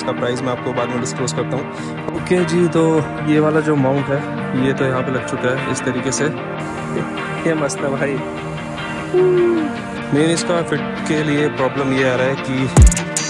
इसका प्राइस मैं आपको बाद में डिस्क्लोज करता हूँ। ओके जी, तो ये वाला जो माउंट है ये तो यहाँ पे लग चुका है इस तरीके से। ये मस्त है भाई। मेन इसका फिट के लिए प्रॉब्लम ये आ रहा है कि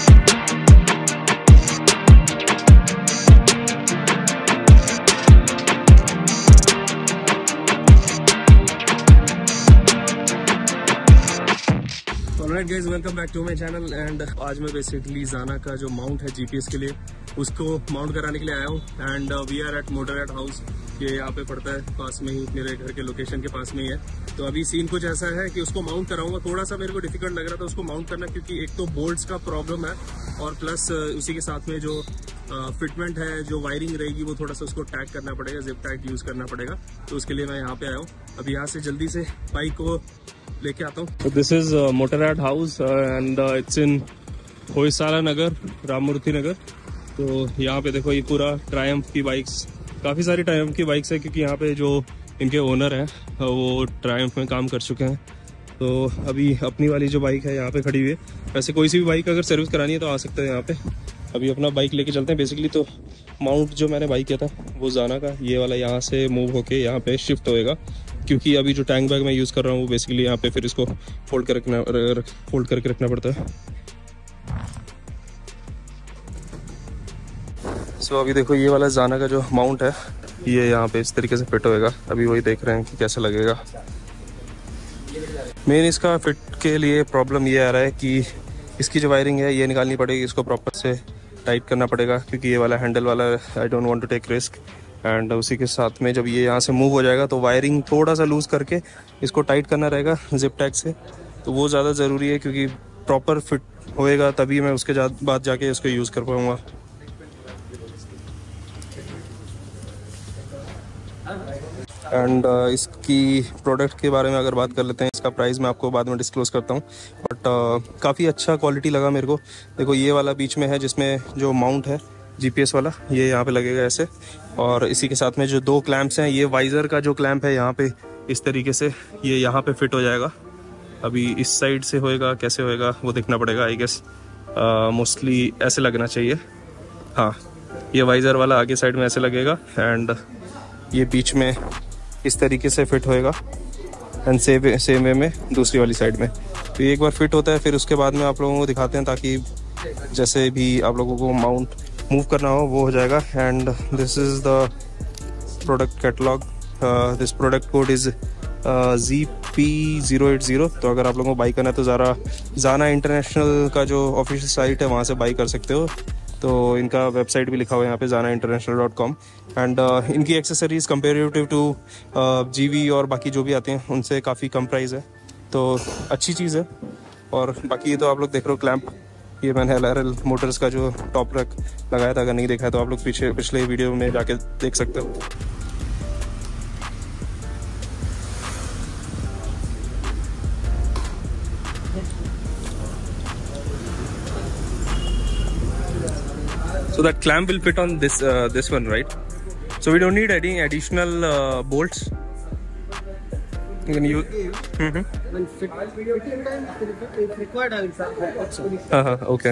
alright guys, welcome back to my channel. And आज मैं बेसिकली जाना का जो माउंट है जीपीएस के लिए उसको माउंट कराने के लिए आया हूँ। And we are at Motorride House. ये यहाँ पे पड़ता है पास में ही, मेरे घर के लोकेशन के पास में ही है। तो अभी सीन कुछ ऐसा है कि उसको माउंट कराऊंगा। थोड़ा सा मेरे को डिफिकल्ट लग रहा था उसको माउंट करना, क्योंकि एक तो बोल्ट्स का प्रॉब्लम है और प्लस उसी के साथ में जो फिटमेंट है, जो वायरिंग रहेगी वो थोड़ा सा उसको टैग करना पड़ेगा, जिप टैग यूज करना पड़ेगा। तो उसके लिए मैं यहाँ पे आया हूँ। अब यहाँ से जल्दी से बाइक को लेके आता हूँ। This is Motorride House and it's in Hoysala Nagar, Ramamurthy Nagar. तो यहाँ पे देखो ये पूरा ट्रायम्फ की बाइक्स, काफ़ी सारी ट्रायम्फ की बाइक्स है, क्योंकि यहाँ पे जो इनके ओनर हैं वो ट्रायम्फ में काम कर चुके हैं। तो अभी अपनी वाली जो बाइक है यहाँ पे खड़ी हुई है। वैसे कोई सी भी बाइक अगर सर्विस करानी है तो आ सकते हैं यहाँ पे। अभी अपना बाइक लेके चलते हैं। बेसिकली तो माउंट जो मैंने बाइक किया था वो जाना का, ये वाला यहाँ से मूव होके यहाँ पे शिफ्ट होएगा, क्योंकि अभी जो टैंक बैग मैं यूज़ कर रहा हूँ वो बेसिकली यहाँ पे फिर इसको फोल्ड करके रखना पड़ता है। सो अभी देखो ये वाला जाना का जो माउंट है ये यहाँ पे इस तरीके से फिट होएगा। अभी वही देख रहे हैं कि कैसा लगेगा। मेन इसका फिट के लिए प्रॉब्लम ये आ रहा है कि इसकी जो वायरिंग है ये निकालनी पड़ेगी, इसको प्रॉपर से टाइट करना पड़ेगा, क्योंकि ये वाला हैंडल वाला I don't want to take risk. And उसी के साथ में जब ये यहाँ से मूव हो जाएगा तो वायरिंग थोड़ा सा लूज़ करके इसको टाइट करना रहेगा जिप टैग से। तो वो ज़्यादा ज़रूरी है, क्योंकि प्रॉपर फिट होएगा तभी मैं उसके बाद जाके इसको यूज़ कर पाऊँगा। एंड इसकी प्रोडक्ट के बारे में अगर बात कर लेते हैं, इसका प्राइस मैं आपको बाद में डिस्क्लोज करता हूँ। बट काफ़ी अच्छा क्वालिटी लगा मेरे को। देखो ये वाला बीच में है जिसमें जो माउंट है जीपीएस वाला, ये यहाँ पे लगेगा ऐसे। और इसी के साथ में जो दो क्लैंप्स हैं, ये वाइज़र का जो क्लैंप है यहाँ पे इस तरीके से ये यहाँ पे फिट हो जाएगा। अभी इस साइड से होएगा, कैसे होएगा वो देखना पड़ेगा। आई गेस मोस्टली ऐसे लगना चाहिए। हाँ, ये वाइज़र वाला आगे साइड में ऐसे लगेगा एंड ये बीच में इस तरीके से फिट होएगा। एंड सेम वे में दूसरी वाली साइड में। तो ये एक बार फिट होता है, फिर उसके बाद में आप लोगों को दिखाते हैं, ताकि जैसे भी आप लोगों को माउंट मूव करना हो वो हो जाएगा। And this is the product catalogue. This product code is ZP080। तो अगर आप लोगों को बाई करना है तो जाना इंटरनेशनल का जो ऑफिशियल साइट है वहाँ से बाई कर सकते हो। तो इनका वेबसाइट भी लिखा हुआ है यहाँ पे, janainternational.com। एंड इनकी एक्सेसरीज कंपेरेटिव टू GV और बाकी जो भी आते हैं उनसे काफ़ी कम प्राइस है, तो अच्छी चीज़ है। और बाकी ये तो आप लोग देख रहे हो क्लैंप, ये मैंने LRL मोटर्स का जो टॉप रैक लगाया था। अगर नहीं देखा है तो आप लोग पिछले वीडियो में जाके देख सकते हो। So that clamp will fit on this one, right? So we don't need any additional bolts. You can use. When fitting time, if required, I will. Okay.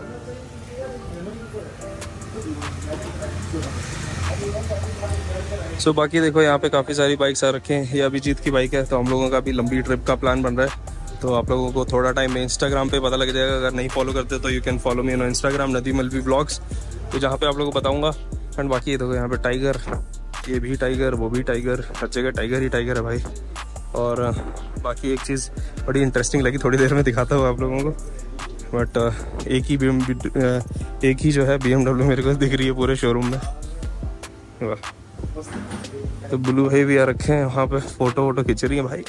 So बाकी देखो यहाँ पे काफ़ी सारी बाइक्स आ रखे हैं। ये अभिजीत की बाइक है। तो हम लोगों का भी लंबी ट्रिप का प्लान बन रहा है। तो आप लोगों को थोड़ा टाइम में इंस्टाग्राम पे पता लग जाएगा। अगर नहीं फॉलो करते तो you can follow me on Instagram, Nadeem Alvi vlogs. तो जहाँ पे आप लोगों को बताऊँगा। एंड बाकी ये देखो यहाँ पे टाइगर, ये भी टाइगर, वो भी टाइगर, हर जगह टाइगर ही टाइगर है भाई। और बाकी एक चीज़ बड़ी इंटरेस्टिंग लगी, थोड़ी देर में दिखाता हूँ आप लोगों को। बट एक ही जो है BMW मेरे को दिख रही है पूरे शोरूम में। वाह, तो ब्लू भाई भी आ रखे हैं वहाँ पे, फोटो खींच रही है भाई।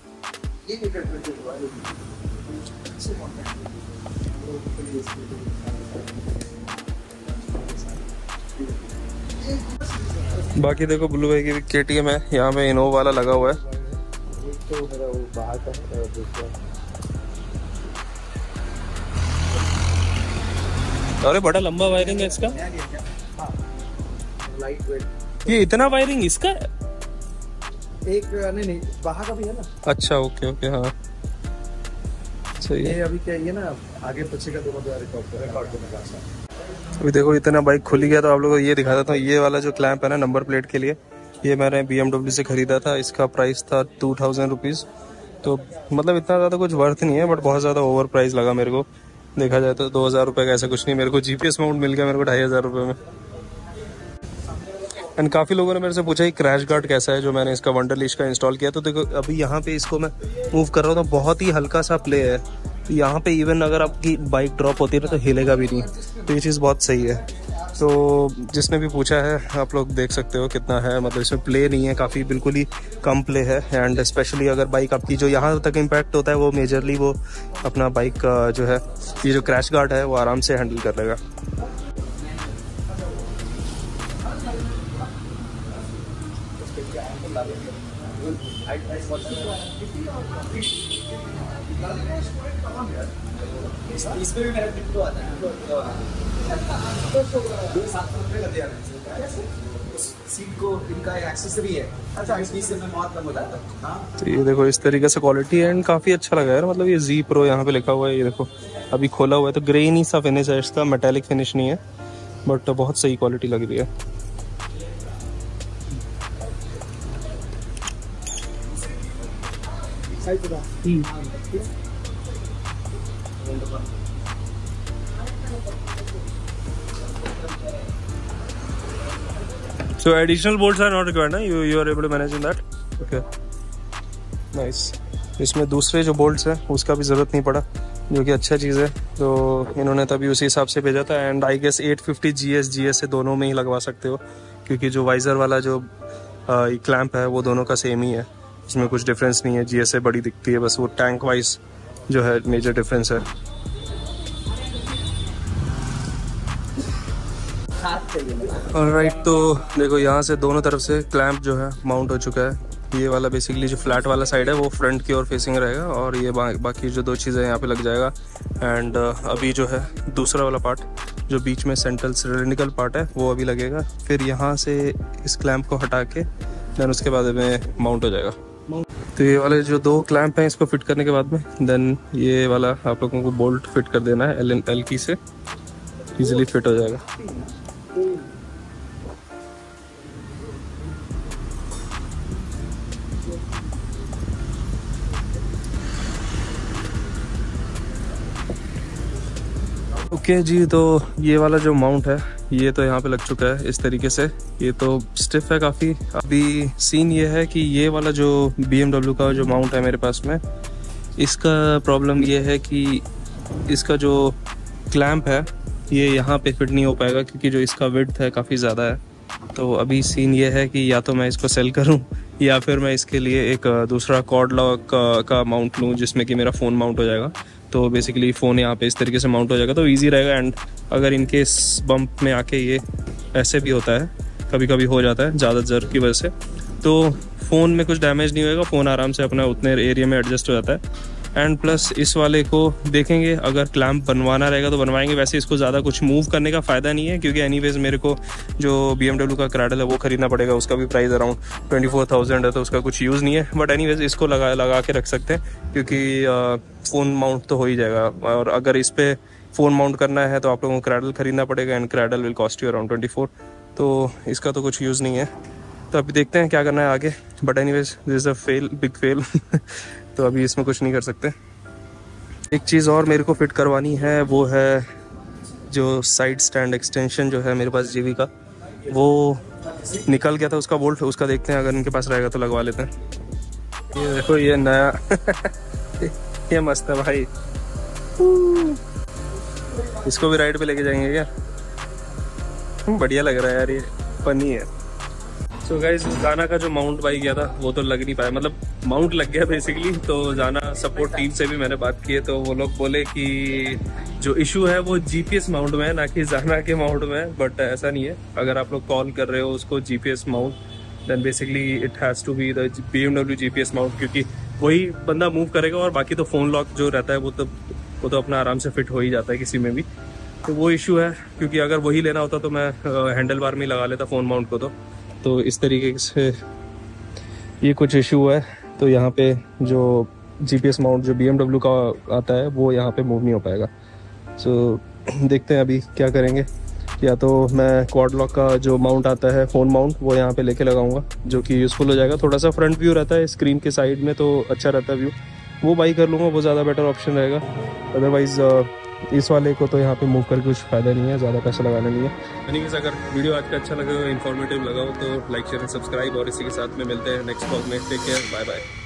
बाकी देखो ब्लू भाई की भी KTM है, यहाँ पे इनोवा वाला लगा हुआ है। तो मेरा वो बाहर का अरे बड़ा लंबा वायरिंग है इसका। Light weight. ये इतना वायरिंग इसका है? एक नहीं बाहर का भी है ना। अच्छा ओके ओके हाँ सही है। ये अभी क्या है ना, आगे पीछे का दोनों रिकॉर्ड करने का। अभी देखो इतना बाइक खुली गया तो आप लोगों को ये दिखा देता हूँ। ये वाला जो क्लैंप है ना नंबर प्लेट के लिए, ये मैंने BMW से ख़रीदा था। इसका प्राइस था 2000 रुपीज़। तो मतलब इतना ज़्यादा कुछ वर्थ नहीं है, बट बहुत ज़्यादा ओवर प्राइस लगा मेरे को। देखा जाए तो 2000 रुपये का ऐसा कुछ नहीं। मेरे को GPS माउंट मिल गया मेरे को 2500 रुपये में। एंड काफ़ी लोगों ने मेरे से पूछा कि क्रैश गार्ड कैसा है जो मैंने इसका वंडरलिश का इंस्टॉल किया। तो देखो अभी यहाँ पे इसको मैं मूव कर रहा हूँ तो बहुत ही हल्का सा प्ले है। तो यहाँ पे इवन अगर आपकी बाइक ड्रॉप होती है ना तो हिलेगा भी नहीं। तो ये चीज़ बहुत सही है। तो जिसने भी पूछा है आप लोग देख सकते हो कितना है, मतलब इसमें प्ले नहीं है, काफ़ी बिल्कुल ही कम प्ले है। एंड स्पेशली अगर बाइक आपकी जो यहाँ तक इम्पैक्ट होता है वो मेजरली वो अपना बाइक का जो है ये जो क्रैश गार्ड है वो आराम से हैंडल कर लेगा। इसमें भी मेरा टिप तो आता है सीट को इनका एक्सेसरी है। अच्छा इससे मैं बहुत कम हो जाता है। हाँ तो ये देखो इस तरीके से क्वालिटी है एंड काफ़ी अच्छा लगा यार। मतलब ये Z Pro यहाँ पे लिखा हुआ है, ये देखो अभी खोला हुआ है तो ग्रेनी सा फिनिश है इसका, मेटेलिक फिनिश नहीं है, बट बहुत सही क्वालिटी लग रही है। So additional bolts are not required ना, you are able to manage in that. Okay, nice. इसमें दूसरे जो बोल्ट्स हैं उसका भी ज़रूरत नहीं पड़ा, जो कि अच्छा चीज़ है। तो इन्होंने तभी उसी हिसाब से भेजा था। एंड आई गेस 850 GS से दोनों में ही लगवा सकते हो, क्योंकि जो वाइज़र वाला जो क्लैंप है वो दोनों का सेम ही है, इसमें कुछ डिफरेंस नहीं है। GS से बड़ी दिखती है, बस वो टैंक वाइज जो है मेजर डिफरेंस है। ऑलराइट, तो देखो यहाँ से दोनों तरफ से क्लैंप जो है माउंट हो चुका है। ये वाला बेसिकली जो फ्लैट वाला साइड है वो फ्रंट की ओर फेसिंग रहेगा, और ये बाकी जो दो चीज़ें यहाँ पे लग जाएगा। एंड अभी जो है दूसरा वाला पार्ट जो बीच में सेंट्रल सिलिंड्रिकल पार्ट है वो अभी लगेगा। फिर यहाँ से इस क्लैंप को हटा के देन उसके बाद में माउंट हो जाएगा। तो ये वाले जो दो क्लैंप हैं इसको फिट करने के बाद में देन ये वाला आप लोगों को बोल्ट फिट कर देना है। एल की से इजीली फिट हो जाएगा। ओके जी, तो ये वाला जो माउंट है ये तो यहाँ पे लग चुका है इस तरीके से। ये तो स्टिफ है काफ़ी। अभी सीन ये है कि ये वाला जो BMW का जो माउंट है मेरे पास में, इसका प्रॉब्लम ये है कि इसका जो क्लैंप है ये यहाँ पे फिट नहीं हो पाएगा, क्योंकि जो इसका विड्थ है काफ़ी ज़्यादा है। तो अभी सीन ये है कि या तो मैं इसको सेल करूँ या फिर मैं इसके लिए एक दूसरा कॉर्ड लॉक का माउंट लूँ जिसमें कि मेरा फ़ोन माउंट हो जाएगा। तो बेसिकली फ़ोन यहाँ पे इस तरीके से माउंट हो जाएगा तो इजी रहेगा। एंड अगर इनकेस बम्प में आके ये ऐसे भी होता है, कभी कभी हो जाता है ज़्यादा ज़र की वजह से, तो फ़ोन में कुछ डैमेज नहीं होएगा, फ़ोन आराम से अपना उतने एरिया में एडजस्ट हो जाता है। एंड प्लस इस वाले को देखेंगे, अगर क्लैंप बनवाना रहेगा तो बनवाएंगे। वैसे इसको ज़्यादा कुछ मूव करने का फ़ायदा नहीं है, क्योंकि एनीवेज मेरे को जो BMW का क्रैडल है वो ख़रीदना पड़ेगा। उसका भी प्राइस अराउंड 24,000 है, तो उसका कुछ यूज़ नहीं है। बट एनीवेज इसको लगा के रख सकते हैं, क्योंकि फ़ोन माउंट तो हो ही जाएगा। और अगर इस पर फ़ोन माउंट करना है तो आप लोगों को क्रैडल ख़रीदना पड़ेगा, and cradle will cost you around 24। तो इसका तो कुछ यूज़ नहीं है। तो अभी देखते हैं क्या करना है आगे। But anyways this is a fail, big fail. तो अभी इसमें कुछ नहीं कर सकते। एक चीज़ और मेरे को फिट करवानी है, वो है जो साइड स्टैंड एक्सटेंशन जो है मेरे पास जीवी का, वो निकल गया था उसका बोल्ट। उसका देखते हैं, अगर इनके पास रहेगा तो लगवा लेते हैं। ये देखो ये नया ये मस्त है भाई। इसको भी राइड पे लेके जाएंगे क्या? बढ़िया लग रहा है यार, ये फनी है। सो गाइस, जाना का जो माउंट भाई गया था वो तो लग नहीं पाया, मतलब माउंट लग गया बेसिकली। तो जाना सपोर्ट टीम से भी मैंने बात की है, तो वो लोग बोले कि जो इशू है वो GPS माउंट में है, ना कि जाना के माउंट में है। बट ऐसा नहीं है, अगर आप लोग कॉल कर रहे हो उसको GPS mount, then basically it has to be the BMW GPS mount, क्योंकि वही बंदा मूव करेगा। और बाकी तो फ़ोन लॉक जो रहता है वो तो अपना आराम से फिट हो ही जाता है किसी में भी। तो वो इशू है, क्योंकि अगर वही लेना होता तो मैं हैंडल बार में ही लगा लेता फ़ोन माउंट को। तो इस तरीके से ये कुछ इशू है। तो यहाँ पे जो GPS माउंट जो BMW का आता है वो यहाँ पे मूव नहीं हो पाएगा। सो देखते हैं अभी क्या करेंगे। या तो मैं क्वाड लॉक का जो माउंट आता है फ़ोन माउंट वो यहाँ पे लेके लगाऊंगा, जो कि यूज़फुल हो जाएगा। थोड़ा सा फ्रंट व्यू रहता है स्क्रीन के साइड में तो अच्छा रहता है व्यू, वो बाई कर लूँगा, वो ज़्यादा बेटर ऑप्शन रहेगा। अदरवाइज़ इस वाले को तो यहाँ पे मूव करके कुछ फ़ायदा नहीं है, ज़्यादा पैसा लगाना नहीं है। एनीवेज अगर वीडियो आज का अच्छा लगा, इन्फॉर्मेटिव लगा हो तो लाइक शेयर एंड सब्सक्राइब, और इसी के साथ में मिलते हैं नेक्स्ट ब्लॉग में। Take care, bye bye.